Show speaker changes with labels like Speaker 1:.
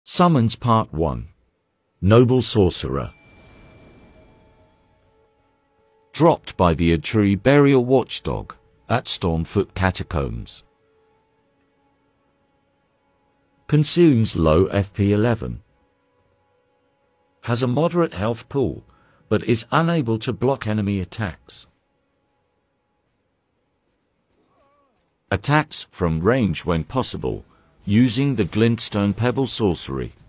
Speaker 1: Summons Part 1. Noble Sorcerer. Dropped by the Atri Burial Watchdog at Stormfoot Catacombs. Consumes low FP 11. Has a moderate health pool, but is unable to block enemy attacks. Attacks from range when possible, using the Glintstone Pebble sorcery.